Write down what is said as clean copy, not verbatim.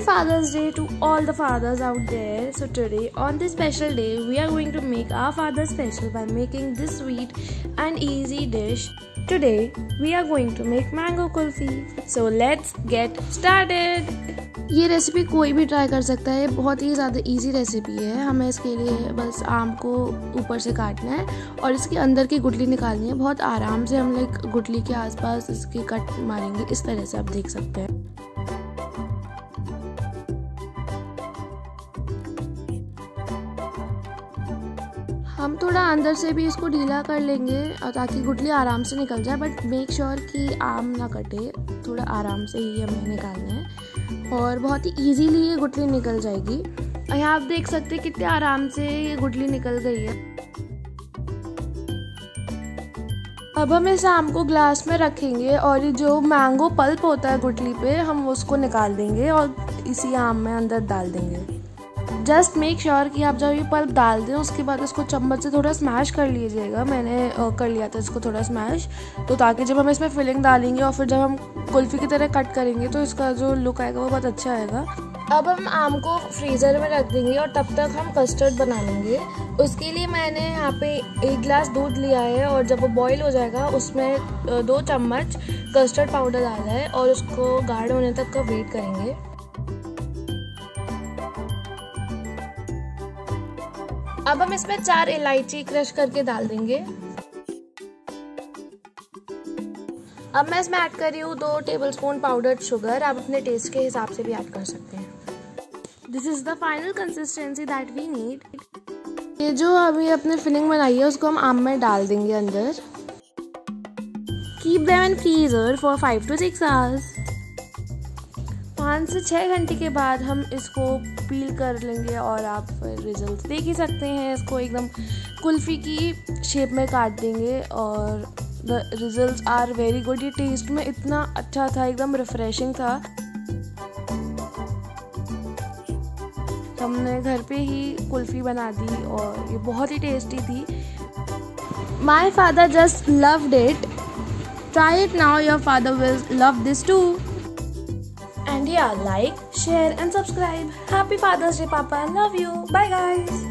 Father's Day to all the fathers out there. So today on this special day we are going to make our father special by making this sweet and easy dish. Today we are going to make mango kulfi. So let's get started. ये recipe कोई भी try कर सकता है, बहुत ही ज़्यादा easy recipe है। हमें इसके लिए बस आम को ऊपर से काटना है और इसके अंदर की गुठली निकालनी है। बहुत आराम से हम लोग गुठली के आसपास इसकी कट मारेंगे, इस तरह से आप देख सकते हैं। हम थोड़ा अंदर से भी इसको ढीला कर लेंगे ताकि गुठली आराम से निकल जाए, बट मेक श्योर कि आम ना कटे, थोड़ा आराम से ही हमें निकालना है और बहुत ही इजीली ये गुठली निकल जाएगी। यहाँ आप देख सकते हैं कितने आराम से ये गुठली निकल गई है। अब हम इस आम को ग्लास में रखेंगे और ये जो मैंगो पल्प होता है गुठली पे, हम उसको निकाल देंगे और इसी आम में अंदर डाल देंगे। जस्ट मेक श्योर कि आप जब ये पल्प डाल दें उसके बाद उसको चम्मच से थोड़ा स्मैश कर लीजिएगा। मैंने कर लिया था इसको थोड़ा स्मैश, तो ताकि जब हम इसमें फिलिंग डालेंगे और फिर जब हम कुल्फ़ी की तरह कट करेंगे तो इसका जो लुक आएगा वो बहुत अच्छा आएगा। अब हम आम को फ्रीज़र में रख देंगे और तब तक हम कस्टर्ड बना लेंगे। उसके लिए मैंने यहाँ पे 1 गिलास दूध लिया है और जब वो बॉईल हो जाएगा उसमें 2 चम्मच कस्टर्ड पाउडर डाला है और उसको गाढ़ा होने तक का वेट करेंगे। अब हम इसमें 4 इलायची क्रश करके डाल देंगे। अब मैं इसमें ऐड कर रही हूँ 2 टेबलस्पून पाउडर्ड शुगर। आप अपने टेस्ट के हिसाब से भी ऐड कर सकते हैं। This is the final consistency that we need. ये जो अभी अपने फिलिंग बनाई है उसको हम आम में डाल देंगे अंदर। Keep them in freezer for 5 to 6 hours. 5 से 6 घंटे के बाद हम इसको पील कर लेंगे और आप रिजल्ट देख ही सकते हैं। इसको एकदम कुल्फ़ी की शेप में काट देंगे और the results are very good. ये टेस्ट में इतना अच्छा था, एकदम रिफ्रेशिंग था। हमने घर पे ही कुल्फ़ी बना दी और ये बहुत ही टेस्टी थी। My father just loved it. Try it now, your father will love this too. And yeah, like, share and subscribe. Happy Father's Day, Papa. I love you. Bye guys.